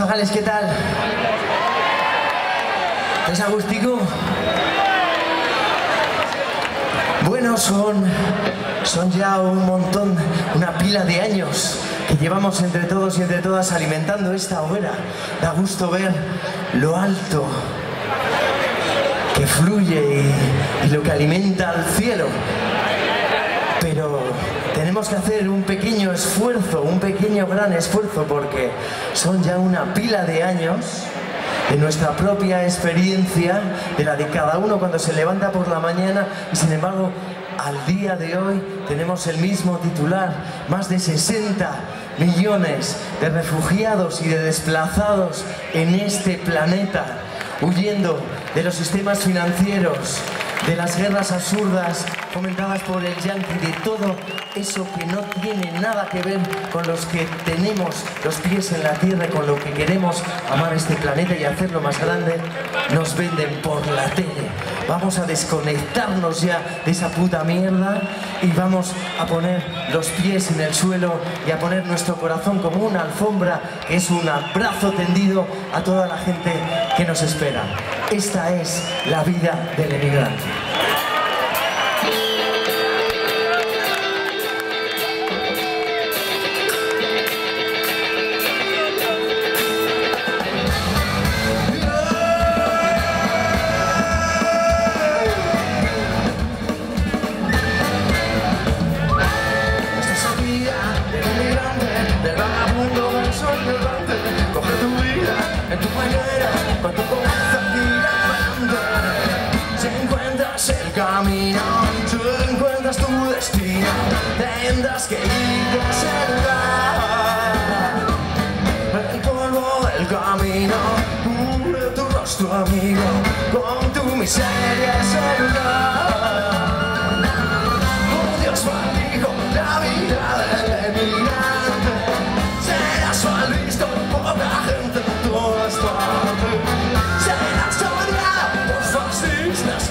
Chavales, ¿qué tal? ¿Es agustico? Bueno, son ya un montón, una pila de años que llevamos entre todos y entre todas alimentando esta hoguera. Da gusto ver lo alto que fluye y lo que alimenta al cielo. Pero tenemos que hacer un pequeño esfuerzo, un pequeño gran esfuerzo, porque son ya una pila de años de nuestra propia experiencia, de la de cada uno cuando se levanta por la mañana, y sin embargo, al día de hoy tenemos el mismo titular: más de 60 millones de refugiados y de desplazados en este planeta, huyendo de los sistemas financieros, de las guerras absurdas fomentadas por el yanqui, de todo eso que no tiene nada que ver con los que tenemos los pies en la tierra y con lo que queremos amar este planeta y hacerlo más grande. Nos venden por la tele. Vamos a desconectarnos ya de esa puta mierda y vamos a poner los pies en el suelo y a poner nuestro corazón como una alfombra, que es un abrazo tendido a toda la gente que nos espera. Esta es la vida del emigrante. Camino, tú encuentras tu destino, tendrás que irte a ese lugar. El polvo del camino cubre tu rostro, amigo, con tu miseria ese lugar. Oh, Dios maldijo la vida del emigrante, serás mal visto por la gente de todas partes, serás odiado por fascistas.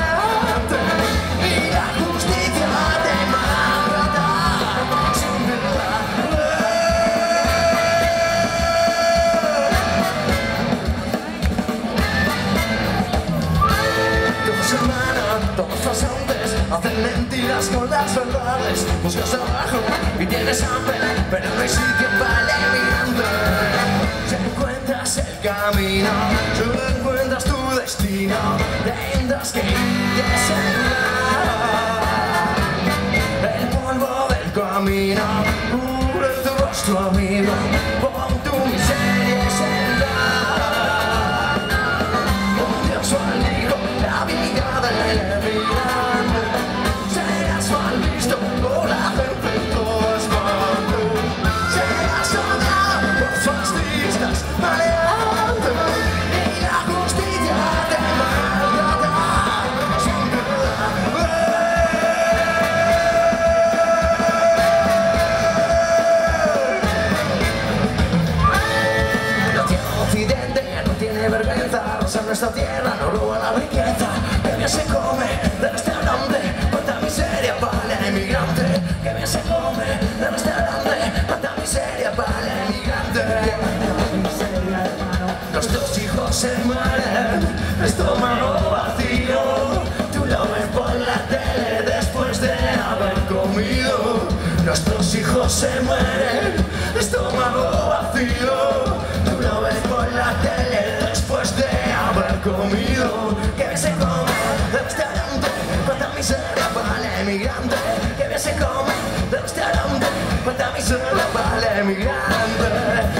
Hacen mentiras con las verdades, buscas abajo y tienes hambre, pero no hay sitio para el emigrante. Si encuentras el camino, si encuentras tu destino, tendrás que irte a ese lugar. El polvo del camino cubre tu rostro, amigo, con tu miseria ese lugar. Oh, Dios maldijo la vida del emigrante. Nuestra tierra no roba la riqueza, que bien se come de restaurante, cuánta miseria para el emigrante, que bien se come de restaurante, cuánta miseria para el emigrante. Nuestros hijos se mueren, estómago vacío, tú lo ves por la tele después de haber comido. Nuestros hijos se mueren, estómago vacío, tú lo ves por la tele después de haber comido. Que bien se come de restaurante, cuánta miseria para el emigrante, que bien se come de restaurante, cuánta miseria para el emigrante.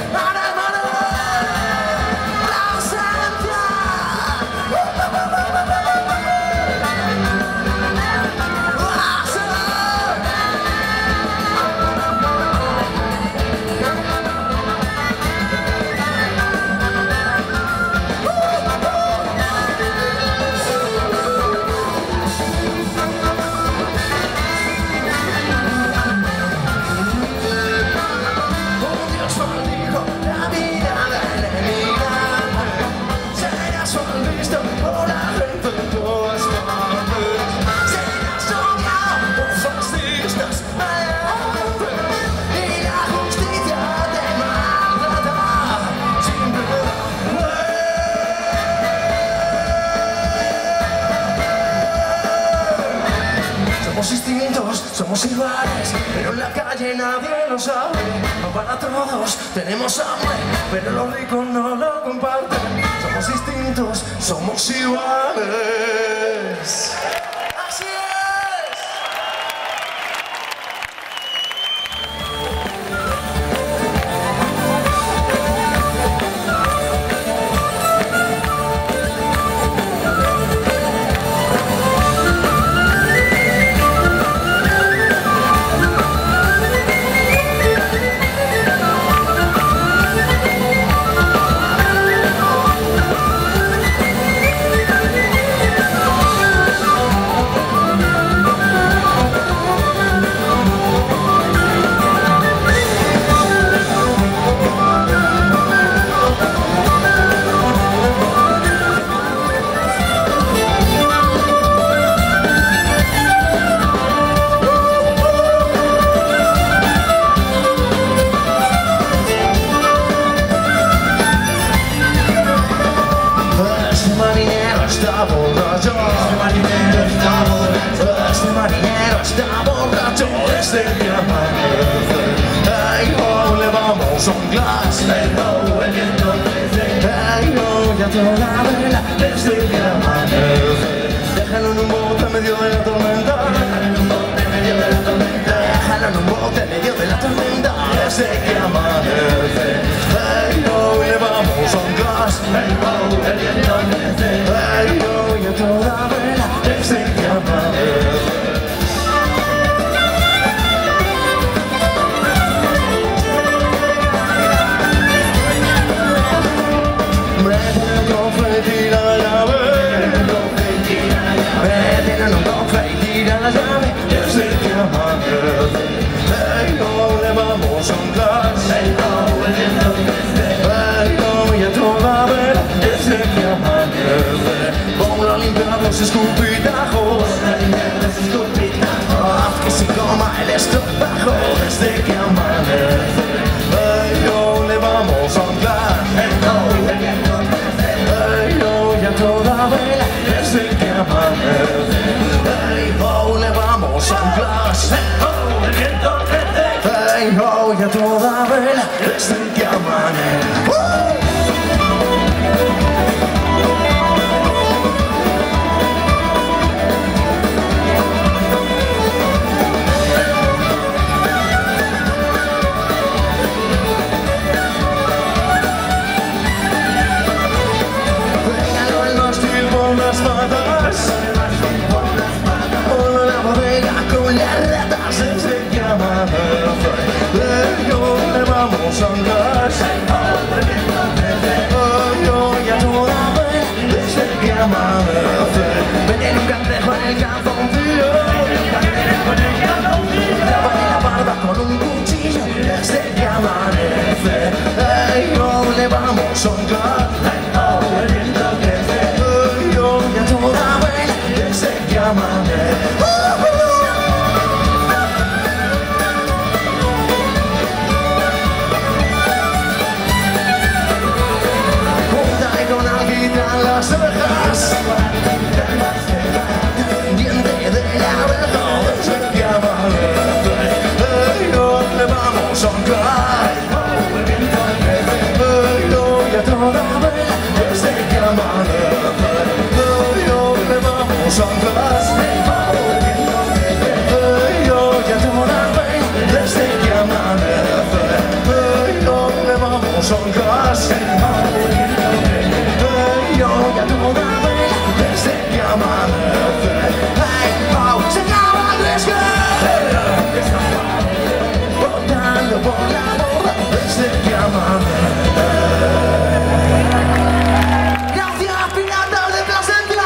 somos iguales, pero en la calle nadie lo sabe. No para todos tenemos hambre, pero los ricos no lo comparten. Somos distintos, somos iguales. ¡Así es! Este marinero está borracho desde que amanece. Hey ho, le vamos a un glass. Hey ho, el viento crece. Hey ho, ya toda vela desde que amanece. Déjalo en un bote en medio de la tormenta. Déjalo en un bote en medio de la tormenta. Déjalo en un bote en medio de la tormenta desde que amanece. Hey ho, le vamos a un glass. Hey ho, el viento crece. Hey ho, ya toda vela desde que amanece. Desde que amanece, hey ho, le vamos a un glass. Hey ho, el viento crece. Hey ho, y a toda vela desde que amanece. Vamos a limpiar los escupitajos. Haz que se coma el estropajo desde que amanece. Hey ho, le vamos a un glass. Hey ho, el viento crece. Hey ho, y a toda vela desde que amanece. Hey ho, le vamos a un glass. Hey ho, el viento crece. Hey ho, y a toda vela desde que amanece. Pégalo el mástil por las patas. Ponlo en la bodega con las ratas desde que amanece. Hey ho, le vamos a un glass. Hey ho, el viento crece. Hey ho, y a toda vela desde que amanece. Ven en un cangrejo en el calzoncillo. Lávame la barba con un cuchillo desde que amanece. Hey ho, le vamos a un glass. Hey ho, el viento crece. Hey ho, y a toda vela desde que amanece. Júntale con alguita en las orejas. Diente de la abeja desde que amanece. Hey ho, le vamos a un glass. Hey ho, y a toda vela desde que amanece. Hey ho, le vamos a un glass. Hey ho, y a toda vela desde que amanece. Hey ho, le vamos a un glass. Hey ho, y a toda vela desde que amanece. Hey ho, se acaba el riesgo. Botando por la borda desde que amanece. Gracias, piratas de Plasencia.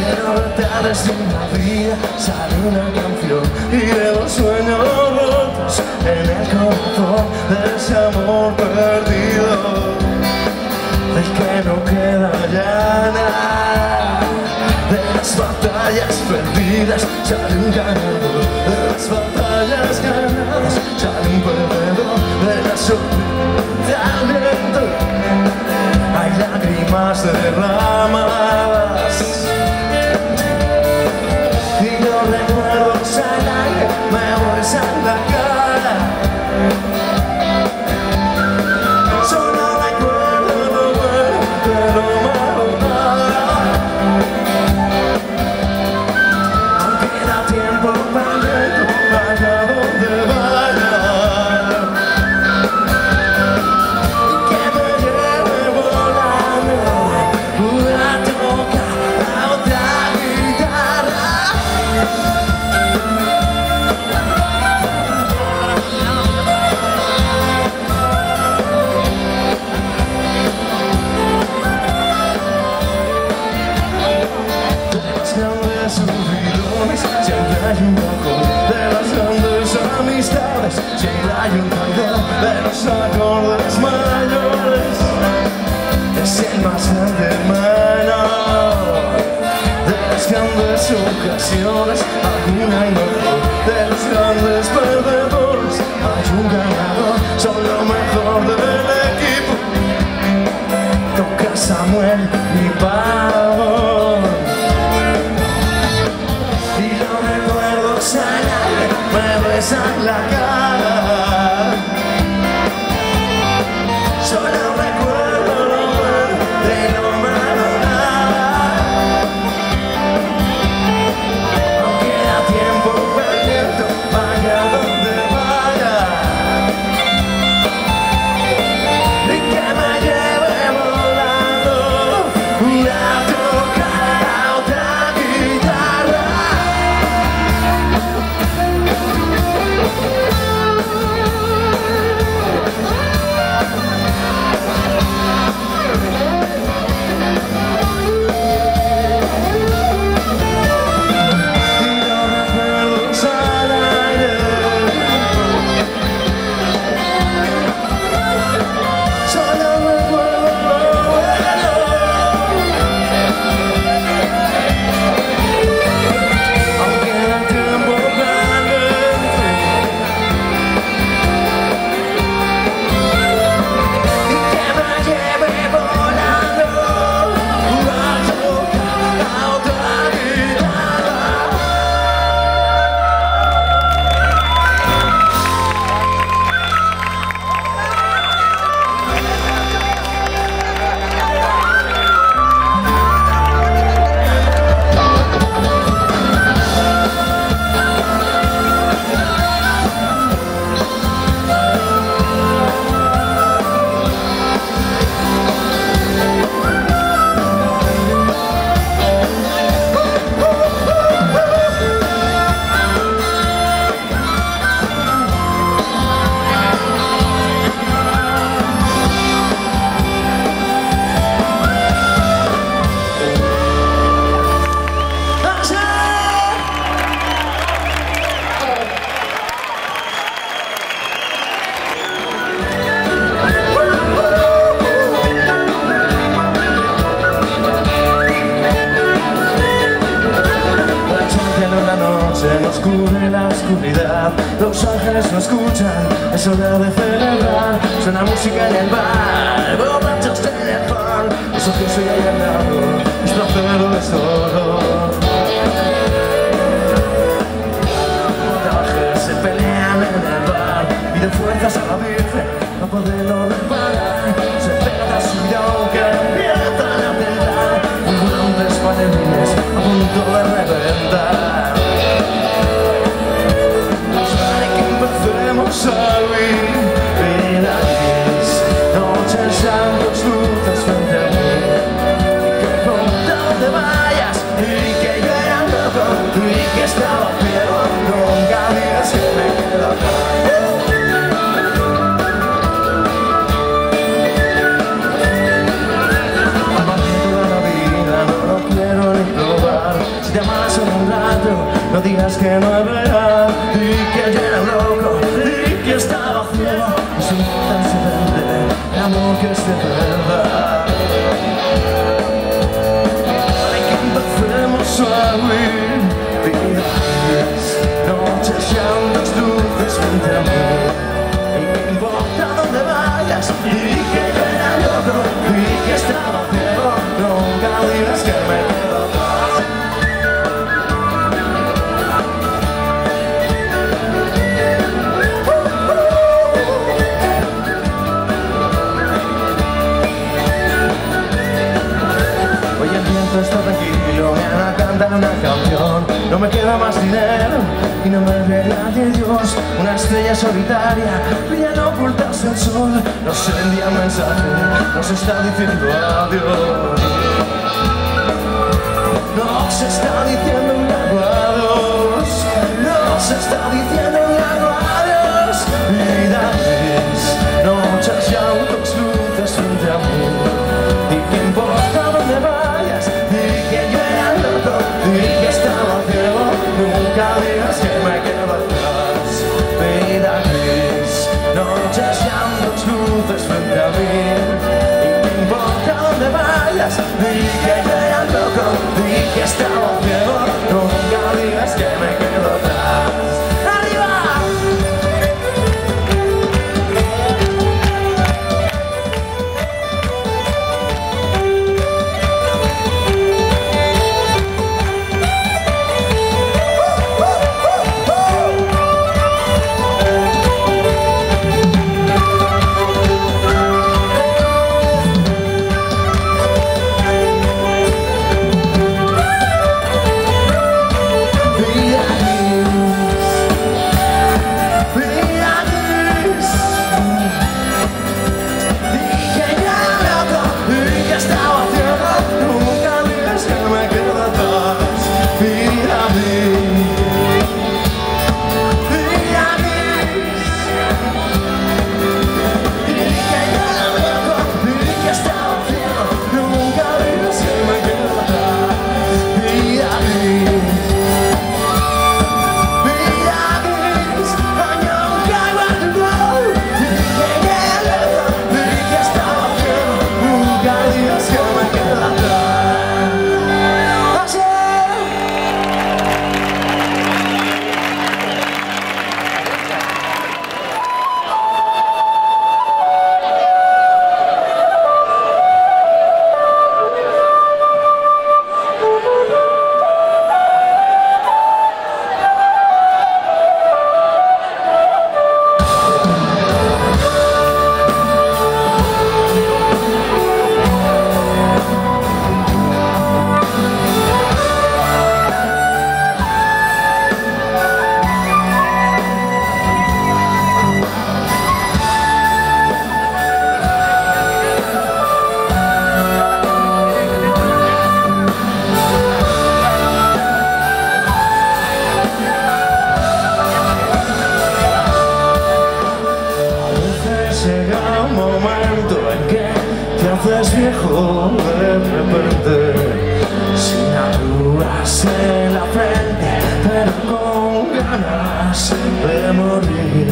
Desde una vida sale una canción y de los sueños rotos clavados en el corazón de ese amor perdido, del que no queda ya nada. De las batallas perdidas sale un ganador, de las batallas ganadas sale un perdedor, de la soledad al viento hay lágrimas derramadas. Y los recuerdos al aire me bolsan la cara. Solo recuerdo lo bueno de lo malo nada. Aunque da tiempo para dentro, vaya donde vaya. Y que me lleve volando a tocar a otra guitarra. Siempre hay un bajón de las grandes amistades, siempre hay un traidor de los acordes mayores. Es el más grande hermano de las grandes ocasiones, alguna hay mejor de los grandes perdedores. Hay un ganador, son lo mejor del equipo. Toca Samuel y Pavón. Me besan la cara. Solo recuerdo lo bueno de lo malo nada. Aunque da tiempo perdiendo, vaya donde vaya. Y que me lleve volando a tocar a otra guitarra. Nos cubre la oscuridad, los ángeles no escuchan, es hora de celebrar. Suena música en el bar, borrachos en el bar. Eso que soy ahí al lado, es placer o es dolor. Montajes se pelean en el bar, piden fuerzas a la Virgen, no poderlo reparar. Se pega su vida que empiezan a tentar, grandes panelines a punto de reventar. Empecemos a vivir, vida gris, noches, santos, luces frente a mí. Y que por donde vayas, y que yo era loco, y que estaba ciego, nunca digas que me quedo acá. Amarte toda la vida, no lo quiero ni probar. Si te amas en un rato, no digas que no es verdad, y que yo era loco. cantar una canción. No me queda más dinero y no me ve nadie, Dios. Una estrella solitaria brillando ocultas el sol. Nos envía un mensaje, nos está diciendo adiós. Nos está diciendo un largo adiós. Nos está diciendo un largo adiós. Vida gris, noches y autos, luces frente a mí. Y que importa dónde vayas, y que yo era loco, y que estaba ciego. Nunca digas que me quedo atrás. Vida gris, noches y autos, luces frente a mí. Y que importa dónde vayas, y que yo era loco, y que estaba ciego. Nunca digas que me quedo atrás. Viejo de repente, sin arrugas en la frente, pero con ganas de morir,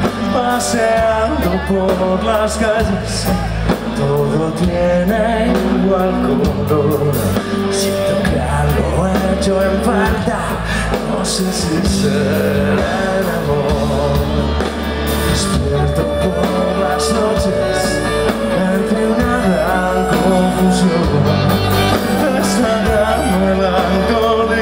paseando por las calles, todo tiene igual color. Siento que algo he hecho en falta, no sé si será el amor. Despierto por las noches entre una gran confusión. Esta gran melancolía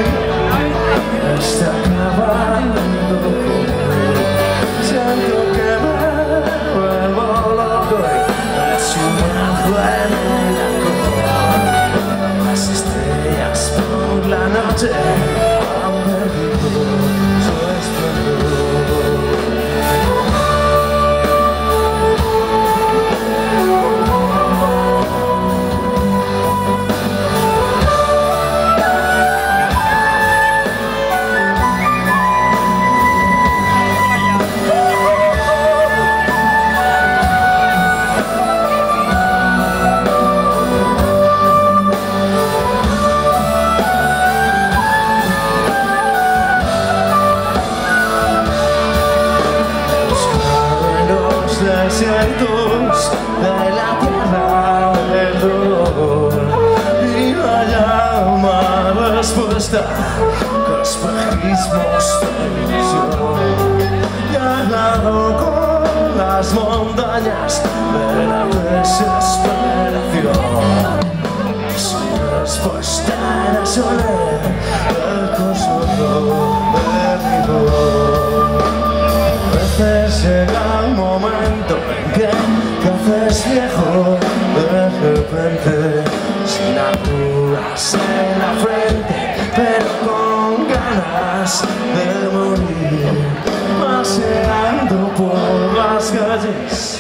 está acabando conmigo. Siento que me vuelvo loco y sumerjo en el alcohol. Las estrellas por la noche han perdido su esplendor. Desiertos de la tierra del dolor y la llama respuesta que espejismos de ilusión. Y al lado con las montañas de la desesperación, sin respuesta en el soler, el consuelo de mi dolor. A veces llega un momento en que te haces viejo de repente, sin arrugas en la frente, pero ganas de morir, paseando por las calles.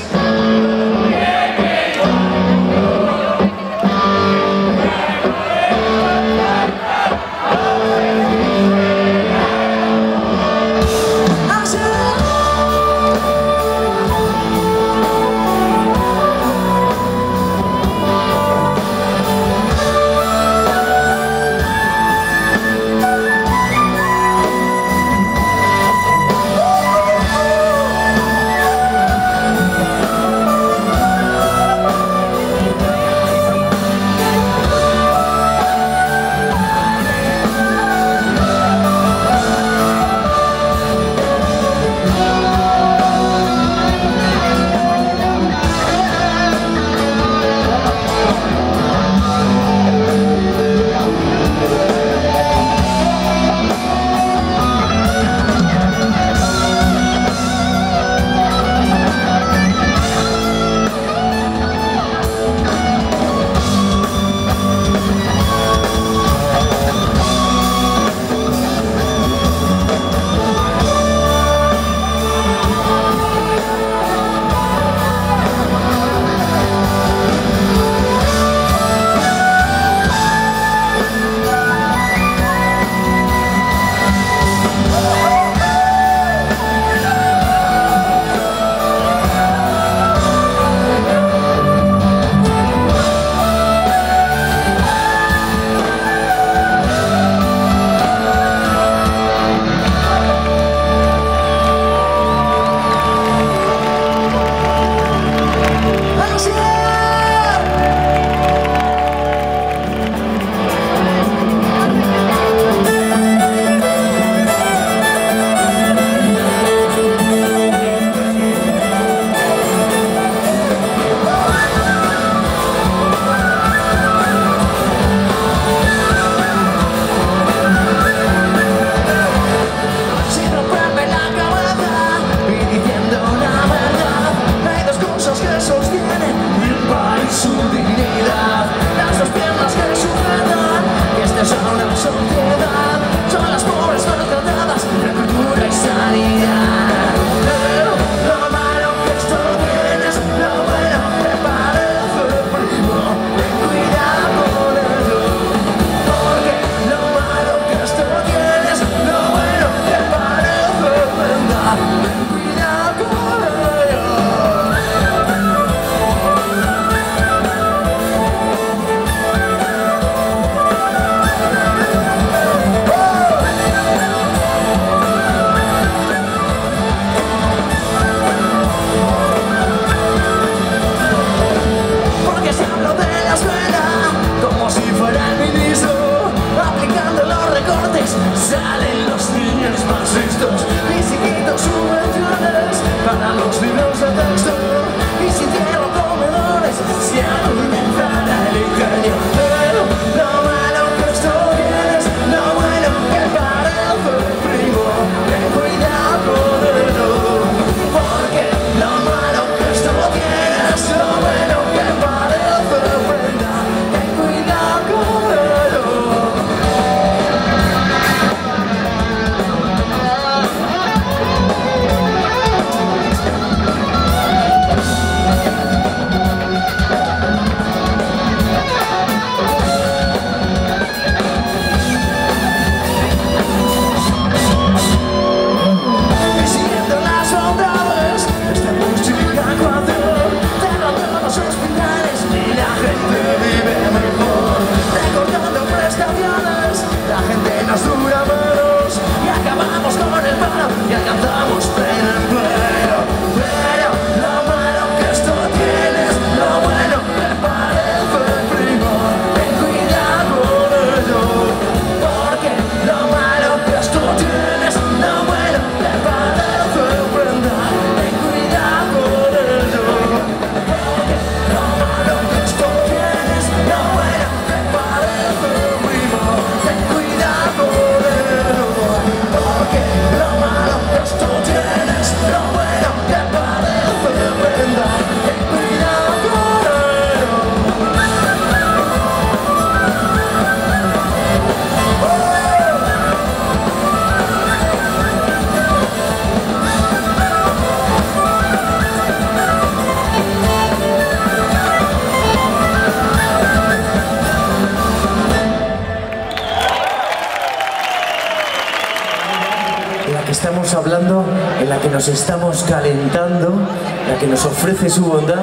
estamos hablando, en la que nos estamos calentando, la que nos ofrece su bondad.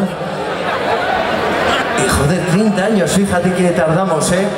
Y joder, 30 años, fíjate que tardamos, ¿eh?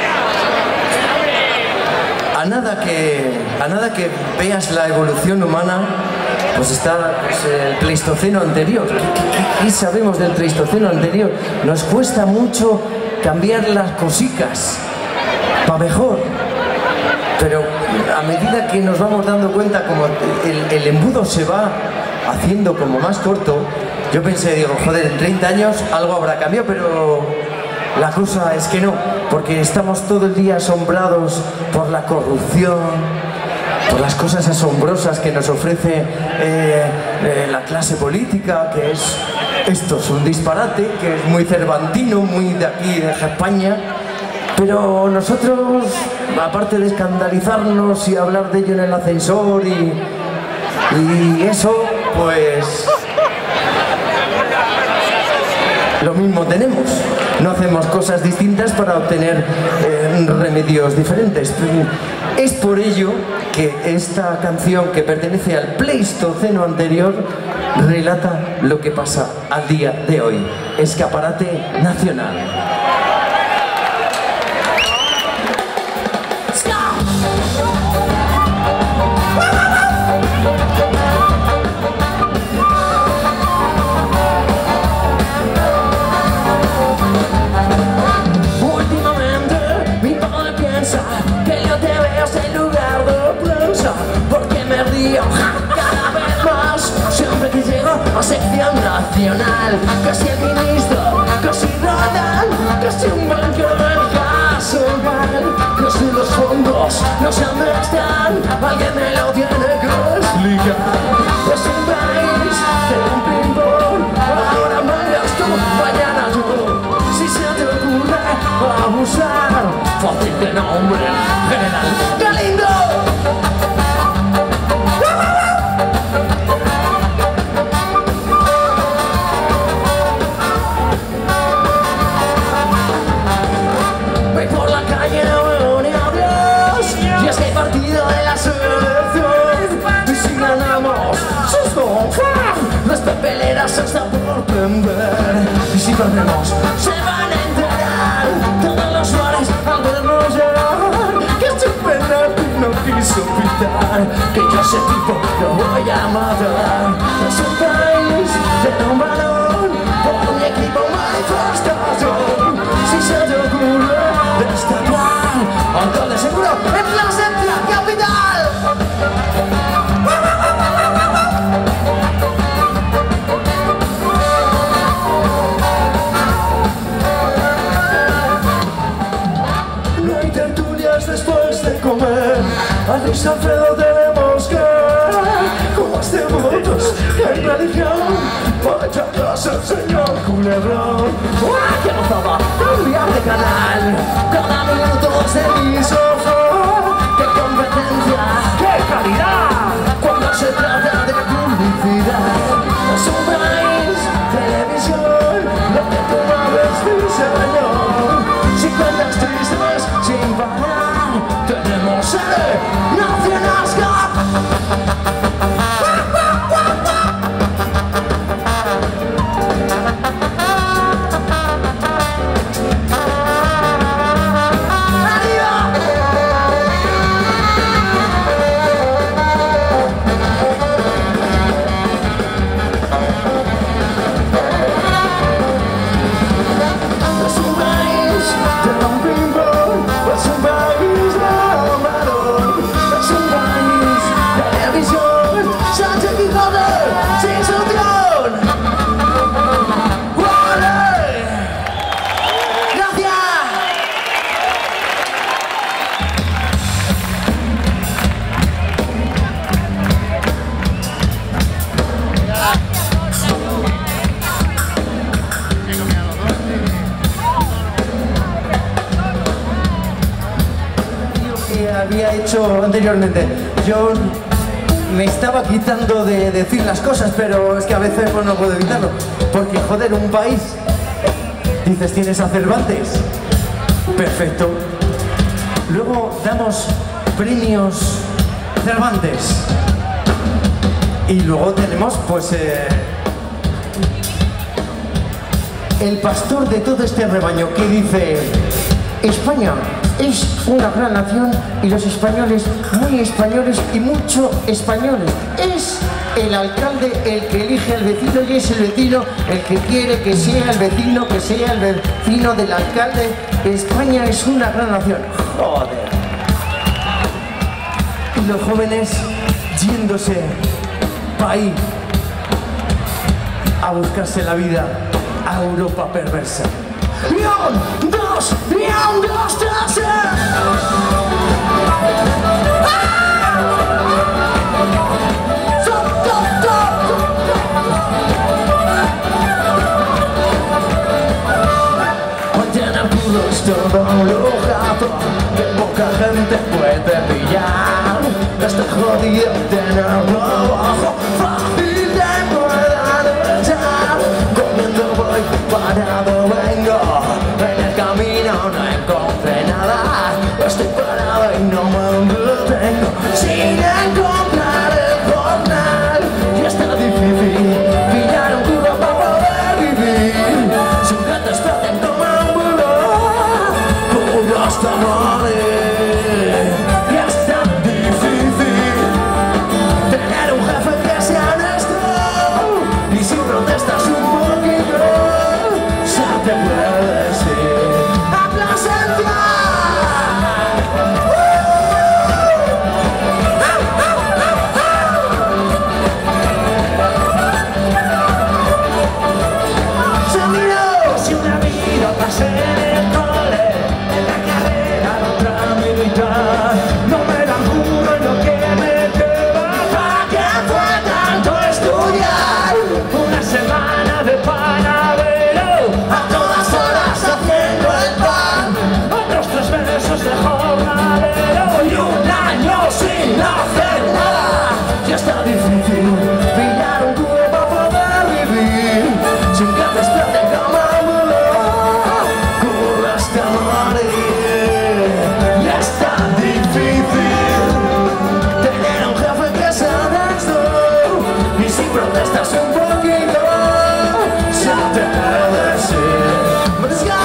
A nada que veas la evolución humana, pues está el Pleistoceno anterior. ¿Qué sabemos del Pleistoceno anterior? Nos cuesta mucho cambiar las cositas para mejor. Pero a medida que nos vamos dando cuenta, como el embudo se va haciendo como más corto, yo pensé, digo, joder, en 30 años algo habrá cambiado, pero la cosa es que no, porque estamos todo el día asombrados por la corrupción, por las cosas asombrosas que nos ofrece la clase política, que es, esto es un disparate, que es muy cervantino, muy de aquí, de España. Pero nosotros, aparte de escandalizarnos y hablar de ello en el ascensor y eso, pues lo mismo tenemos. No hacemos cosas distintas para obtener remedios diferentes. Es por ello que esta canción, que pertenece al Pleistoceno anterior, relata lo que pasa al día de hoy. Escaparate Nacional. Sección nacional, casi el ministro, casi Rodal, casi un banco del Casual, casi los fondos no sé dónde están, alguien me lo tiene que explicar. Es un país de un ping-pong, ahora mandas tú, mañana yo. Si se te ocurre abusar, fácil de nombre, General Galindo. Las papeleras hasta por prender. Y si perdemos, se van a enterar todos los bares al vernos llegar. Que este penalti no quiso pitar, que yo a ese tipo lo voy a matar. Es un país de un balón, por mi equipo manifestación. Si se te ocurre destacar, alcalde seguro en Plaza de la Capital. Después de comer, a Luis Alfredo tenemos que, como este votos en religión, para echar clase el señor Culebrón. ¡Que gozaba! ¡Cambiar de canal! Cada minuto se hizo. ¡Qué competencia! ¡Qué calidad! Cuando se trata de publicidad, es un país, televisión, lo que tú no ves, mi señor. Si cuentas tristes sin parar, tenemos el Nacional Scap. Había hecho anteriormente. Yo me estaba quitando de decir las cosas, pero es que a veces pues, no puedo evitarlo. Porque, joder, un país, dices, tienes a Cervantes. Perfecto. Luego damos premios Cervantes. Y luego tenemos pues el pastor de todo este rebaño que dice: España es una gran nación y los españoles muy españoles y mucho españoles. Es el alcalde el que elige al vecino y es el vecino el que quiere que sea el vecino, que sea el vecino del alcalde. España es una gran nación. Joder. Y los jóvenes yéndose para ahí a buscarse la vida a Europa perversa. ¡León! ¡Dos! ¡León! ¡Dos! ¡Tres! Mañana puro es todo un lujazo que poca gente puede pillar. Este jodido tenerlo abajo, fácil de poder echar. Comiendo voy, parado vengo, en el camino no encontré nada. Estoy parado y no me detengo sin encontrar el jornal. Y está difícil pillar un curro para poder vivir. Si un gato está dentro de un burro, curro hasta morir. Y es tan difícil tener un jefe que sea honesto. Y si protestas un poquito, ya te puedes ir a Plasencia. Si una vida pasé en el cole, en la carrera de otra militar, no me dan juro en lo que me queda. ¿Para qué fue tanto estudiar? Una semana de panadero, a todas horas haciendo el pan, otros 3 meses de jornalero y un año sin hacer nada. Ya está difícil pillar un cubo para poder vivir sin que te exploten como hasta morir. Y es tan difícil tener un jefe que sea honesto. Y si protestas un poquito, ya te puedes ir. ¡Let's go!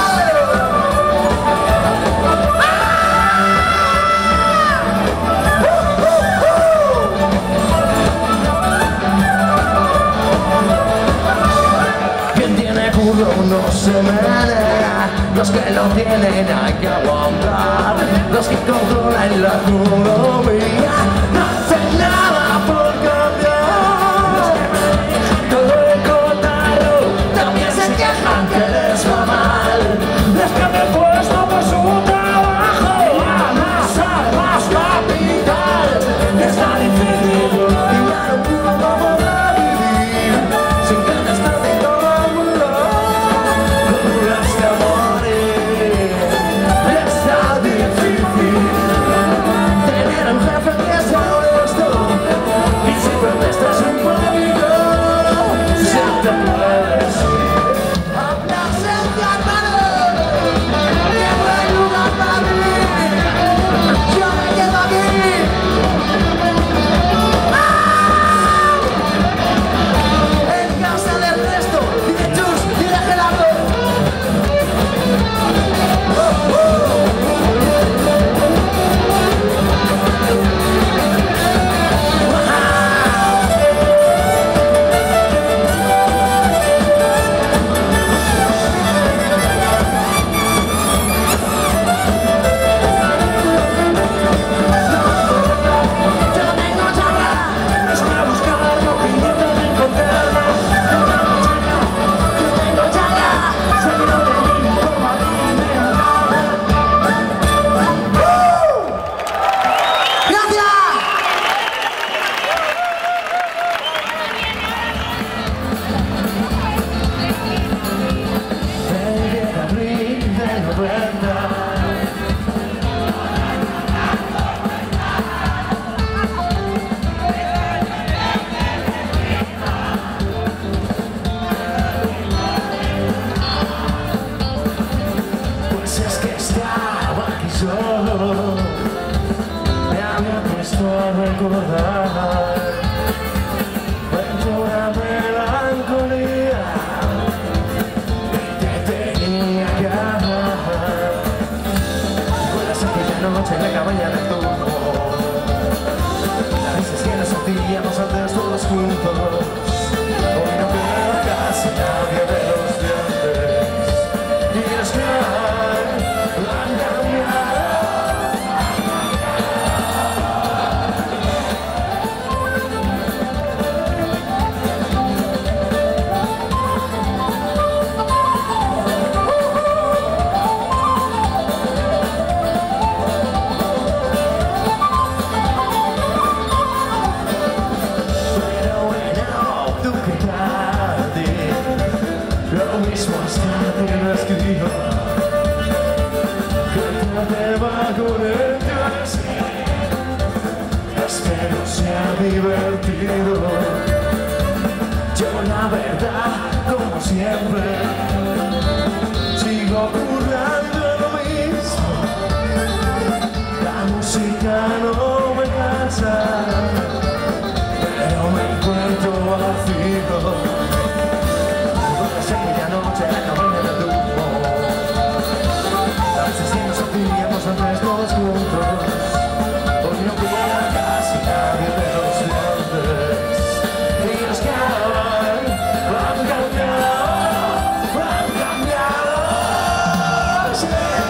Quien tiene curro no se menea, los que lo tienen hay que aguantar. Los que controlan la economía no hacen nada por cambiar. Los que manejan todo el cotarro también se quejan que les va mal. Les que me he puesto por su trabajo a más capital. Está difícil pillar un curro para poder vivir sin que te exploten como un burro. Hasta morir. Está difícil tener un jefe que sea honesto. Y si protestas un poquito, ya te puedes ir a Plasencia, hermano. ¡Qué buen lugar para vivir! ¡Yo me quedo aquí! En casa del resto, y de Chus, y de Gerardo. Yo tengo charla, es una buscar lo que intento de encontrarla. Yo tengo charla, seguro de mí como a mí me agrada. ¡Gracias! El abril del 90. Pues es que estaba aquí solo, me había puesto a recordar noche en la cabaña del turbo. Las veces que nos hacíamos antes todos juntos. Hoy no queda casi nadie de los de antes. Y los que han cambiado. Espero sea divertido. Yo la verdad, como siempre, sigo currando lo mismo. La música no me cansa, pero me encuentro vacío. Todas aquella noche en la cabaña del turbo. Las veces que nos hacíamos antes todos juntos. Hoy no queda casi nadie de los de antes. Y los que han cambiado, sí.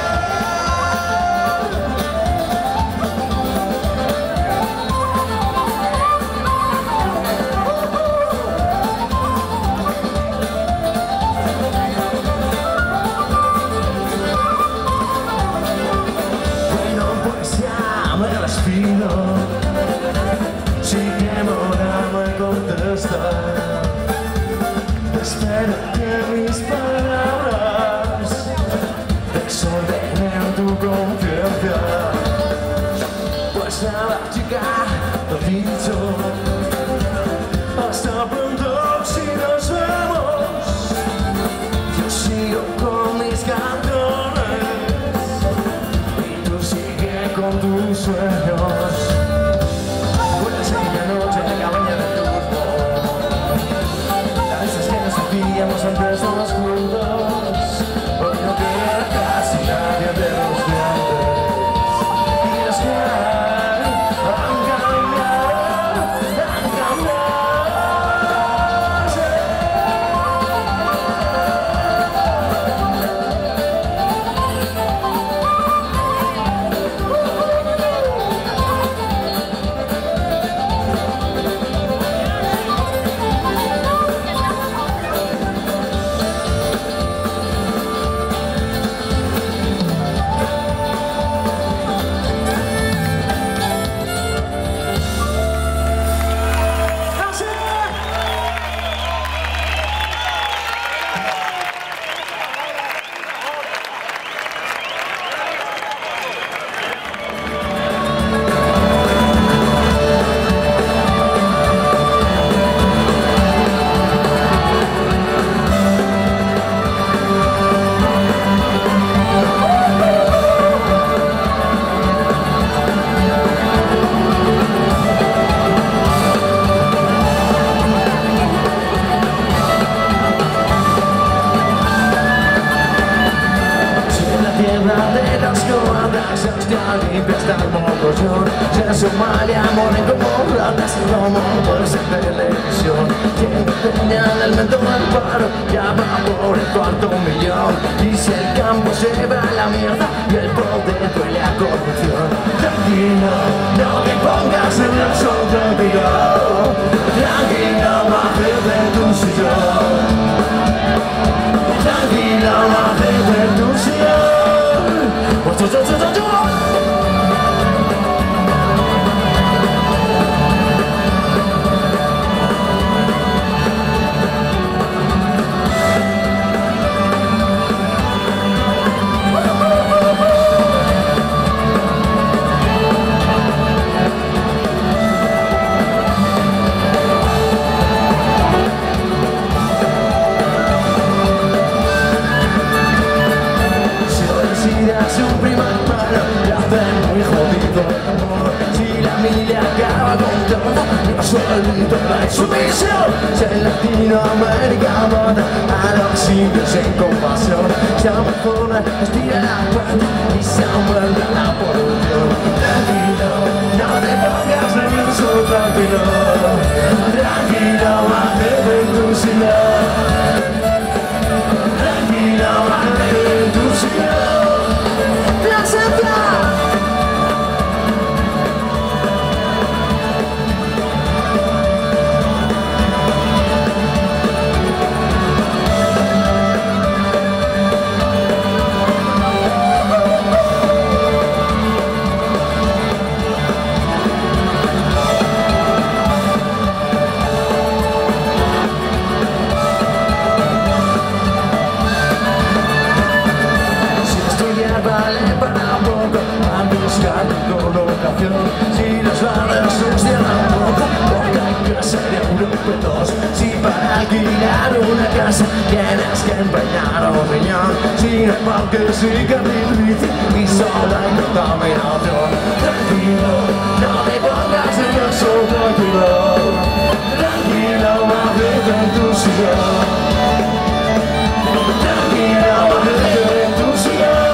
Bueno, pues ya me despido. Si quiero no me contestas, espero que mis palabras desordenen tu conciencia. Pues nada, chica, lo dicho. Hasta pronto si nos vemos. Yo sigo con mis canciones y tú sigues con tus sueños. Buenas aquella noche en la cabaña del turbo. Las veces que nos hacíamos antes todos juntos. Hoy no queda casi nadie de los de antes. Y los que han cambiado, han cambiado, sí. Se asoma de amor como ratas y como por ser televisión. Quien tenía el mentón al paro ya va por el cuarto millón. Y si el campo se va a la mierda y el poder duele a corrupción. Tranquilo, no te pongas nervioso, tranquilo. Tranquilo, bájate de tu sillón. Tranquilo, bájate de tu sillón. Solito la sumisión. Si en Latinoamérica mata a los indios en compasión, se abandona, estira la puerta y se aumenta la producción. tranquilo, tranquilo, bájate de tu silla. Tranquilo, bájate de tu silla. ¡Plasencia! Si los barrios funcionan poco, porque hay que ser europeos. Si para alquilar una casa tienes que empeñar un riñón, sin el parque sí carril bici y solo hay contaminación. Tranquilo, no te pongas nervioso, tranquilo, tranquilo, bájate en tu sillón. Tranquilo, bájate en tu sillón.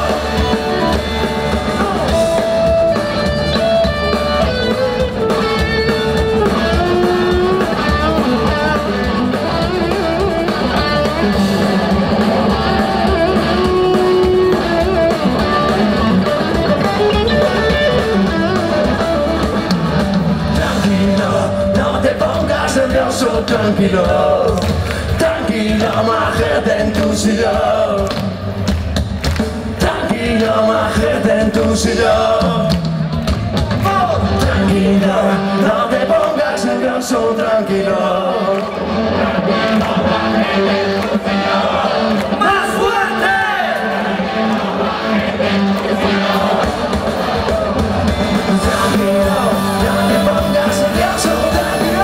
Tranquilo, tranquilo, majete en tu sillón. Tranquilo, majete en tu sillón. Oh, tranquilo, no te pongas nervioso, tranquilo. Tranquilo, majete en tu sillón. ¡Más fuerte! Tranquilo, no te pongas nervioso, tranquilo.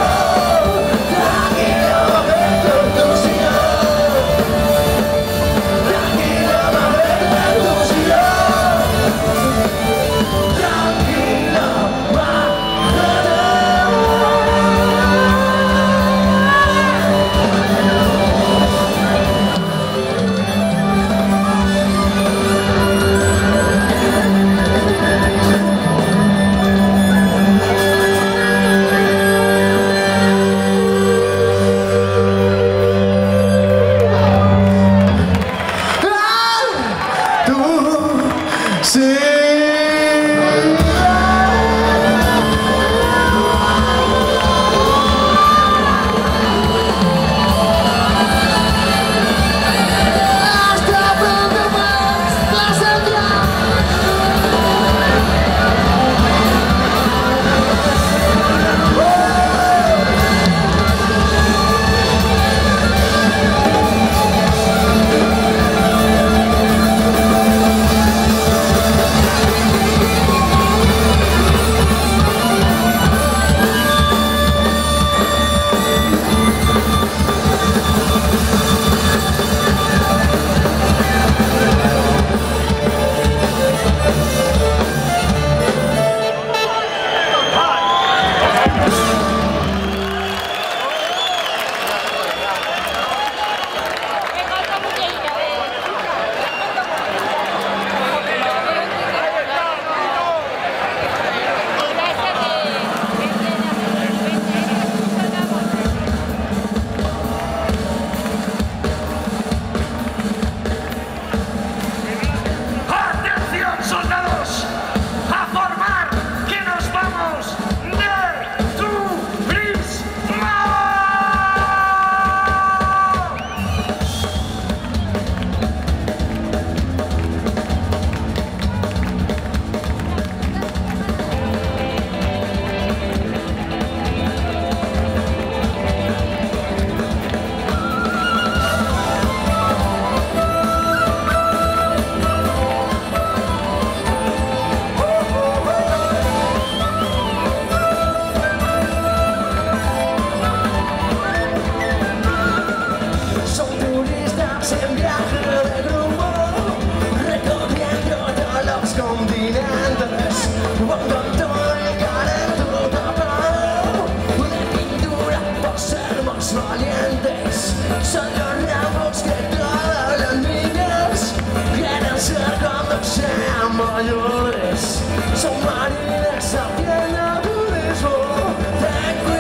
mayores, son marines haciendo turismo. Ten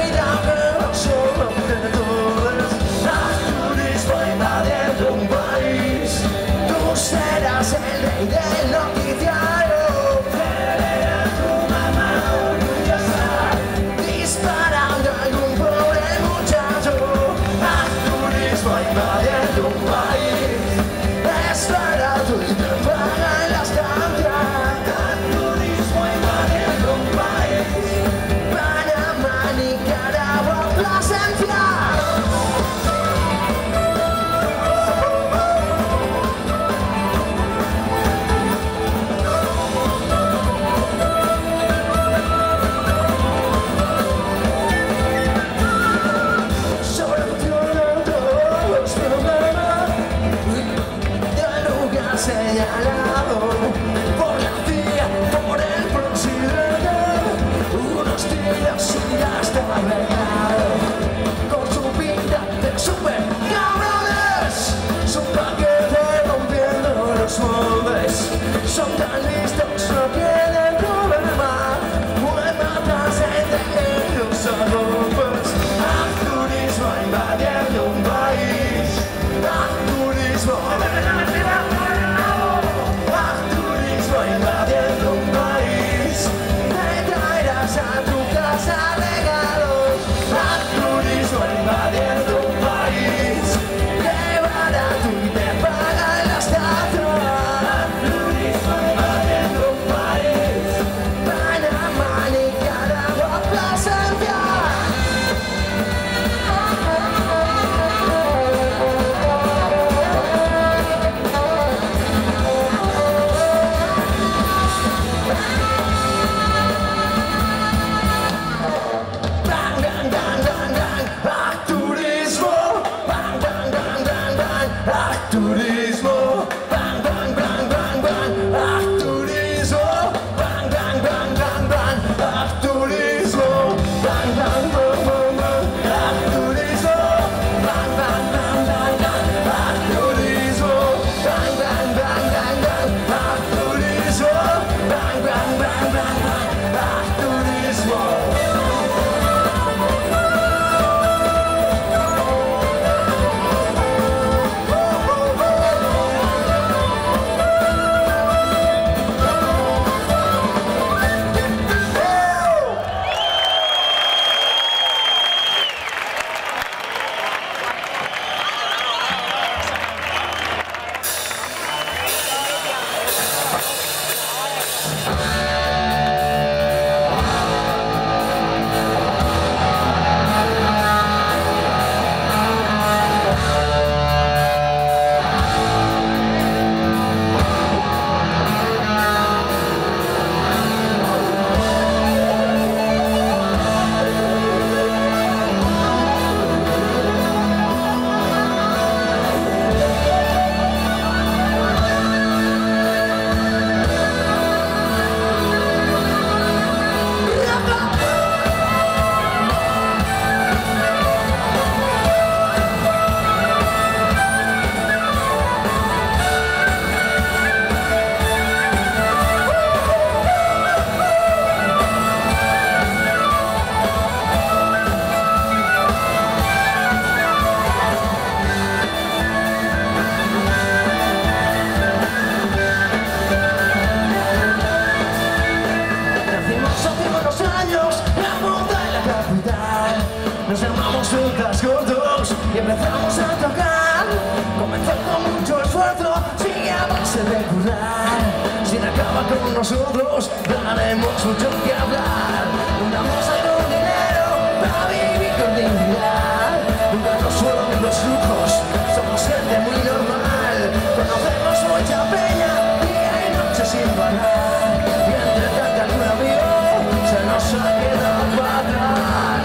y empezamos a tocar. Comenzó con mucho esfuerzo, sigue a base de currar. Si no acaba con nosotros, daremos mucho que hablar. Una cosa con dinero, para vivir con dignidad. Nunca nos fueron los lujos, somos gente muy normal. Conocemos mucha peña y hay noches sin parar. Y entre tanta algún amigo se nos ha quedado para atrás.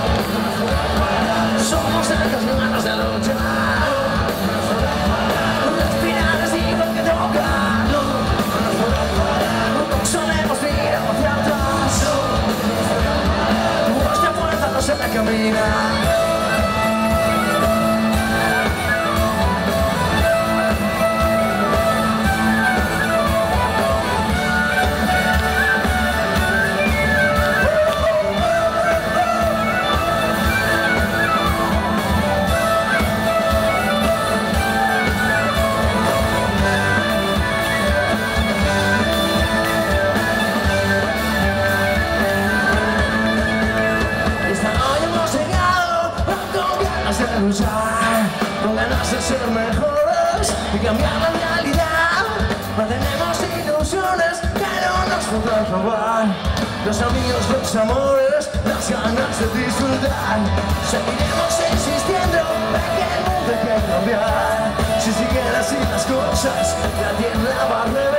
Somos tantas ganas de luchar. Respirar es igual que tocar. No solemos mirar hacia atrás. Nuestra fuerza no se la camina. Con ganas de ser mejores y cambiar la realidad. Mantenemos ilusiones que no nos podrán robar. Los amigos, los amores, las ganas de disfrutar. Seguiremos insistiendo en que el mundo hay que cambiar. Si siguen así las cosas, la tierra va a reventar.